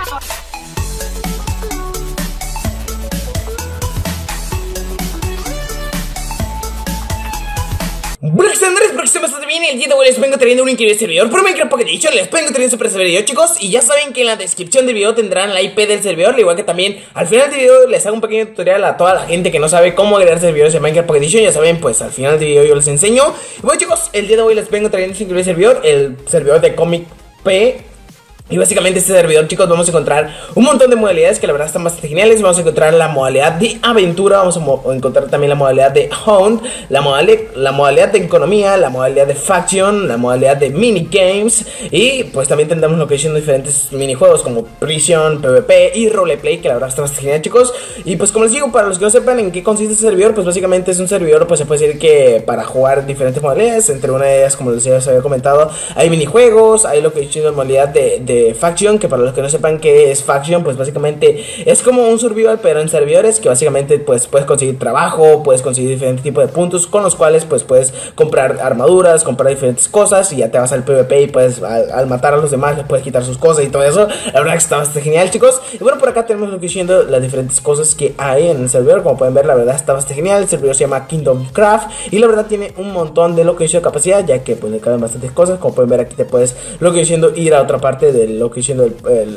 Bueno, Andrés, porque se me está bien. El día de hoy les vengo trayendo un increíble servidor por Minecraft Pocket Edition. Les vengo trayendo super servidor, chicos. Y ya saben que en la descripción del video tendrán la IP del servidor. Al igual que también al final del video les hago un pequeño tutorial a toda la gente que no sabe cómo agregar servidores en Minecraft Pocket Edition. Ya saben, pues al final del video yo les enseño. Y bueno, chicos, el día de hoy les vengo trayendo este increíble servidor, el servidor de Comic P. Y básicamente este servidor, chicos, vamos a encontrar un montón de modalidades que la verdad están bastante geniales. Vamos a encontrar la modalidad de aventura, vamos a encontrar también la modalidad de hunt, la modalidad de economía, la modalidad de faction, la modalidad de minigames. Y pues también tendremos lo que son diferentes minijuegos como prison, PvP y roleplay, que la verdad está bastante genial, chicos. Y pues como les digo, para los que no sepan en qué consiste este servidor, pues básicamente es un servidor, pues se puede decir que para jugar diferentes modalidades. Entre una de ellas, como les había comentado, hay minijuegos, hay lo que es una modalidad de faction, que para los que no sepan qué es faction, pues básicamente es como un survival pero en servidores, que básicamente pues puedes conseguir trabajo, puedes conseguir diferentes tipos de puntos con los cuales pues puedes comprar armaduras, comprar diferentes cosas y ya te vas al PvP y puedes al matar a los demás les puedes quitar sus cosas y todo eso. La verdad que está bastante genial, chicos. Y bueno, por acá tenemos lo que siendo las diferentes cosas que hay en el servidor. Como pueden ver, la verdad está bastante genial. El servidor se llama Kingdom Craft y la verdad tiene un montón de lo que de capacidad, ya que pues le caben bastantes cosas. Como pueden ver, aquí te puedes lo que siendo ir a otra parte de lo que siendo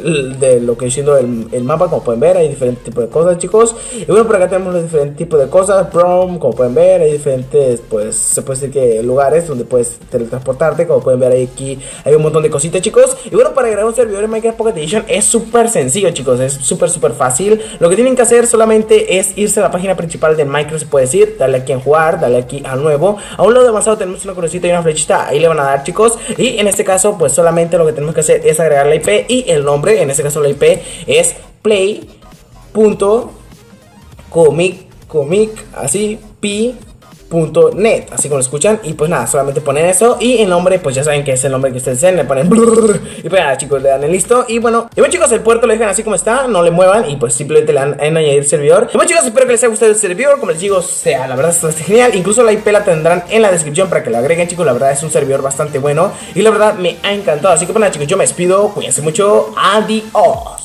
el mapa. Como pueden ver, hay diferentes tipos de cosas, chicos. Y bueno, por acá tenemos los diferentes tipos de cosas. Prom, como pueden ver, hay diferentes, pues se puede decir que lugares donde puedes teletransportarte. Como pueden ver, aquí hay un montón de cositas, chicos. Y bueno, para agregar un servidor en Minecraft Pocket Edition es súper sencillo, chicos. Es súper fácil. Lo que tienen que hacer solamente es irse a la página principal de Minecraft, se puede decir. Darle aquí en jugar, darle aquí a nuevo. A un lado de avanzado tenemos una crucita y una flechita. Ahí le van a dar, chicos. Y en este caso, pues solamente lo que tenemos que hacer es agregar la IP y el nombre. En este caso la IP es play.comic, así, .net, así como lo escuchan. Y pues nada, solamente ponen eso. Y el nombre, pues ya saben que es el nombre que ustedes deseen. Le ponen brrr, y pues nada, chicos, le dan en listo. Y bueno, chicos, el puerto lo dejan así como está, no le muevan. Y pues simplemente le dan en añadir servidor. Y bueno, chicos, espero que les haya gustado el servidor. Como les digo, sea, la verdad está genial. Incluso la IP la tendrán en la descripción para que lo agreguen, chicos. La verdad es un servidor bastante bueno y la verdad me ha encantado. Así que pues nada, chicos, yo me despido. Cuídense mucho. Adiós.